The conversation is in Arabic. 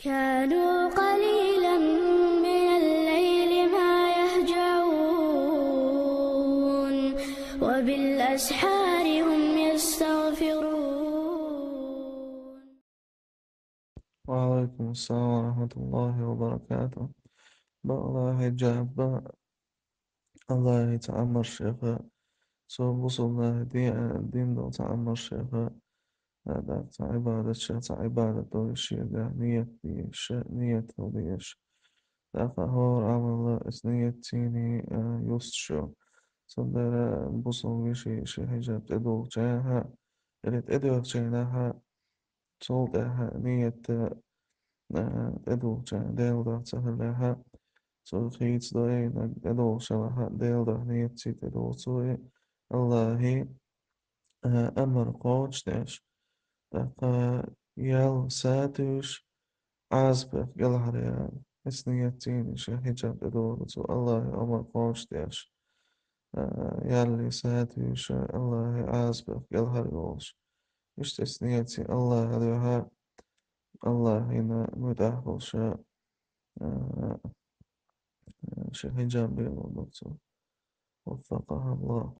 كانوا قليلا من الليل ما يهجعون وبالأسحار هم يستغفرون. وعليكم السلام ورحمة الله وبركاته. والله جاب الله تعمر الشيخ سو بوصلنا دين دو تعمر الشيخ هذا عبادة شيخ عبادة دو الشيء ده نية دي نية وديش هور عمل إثنية تيني يوستشو صدر بوصل شي حجاب تدو جاها اللي تدو جاها صوتها نية تدو جاها ديل ده سهلها så skitsdålig det dårsaha deeldahniyat sitte dårsoe Allahi أمر قوتش داش يال ساتوش عازبك يلهر يا إسنيتين شهجاب دورتو الله أمر قوتش داش يالي ساتوش الله عازبك يلهر يوش مش تسنيتي الله هذا الله هنا مدهوش شهجاب يلورتو وفقها الله.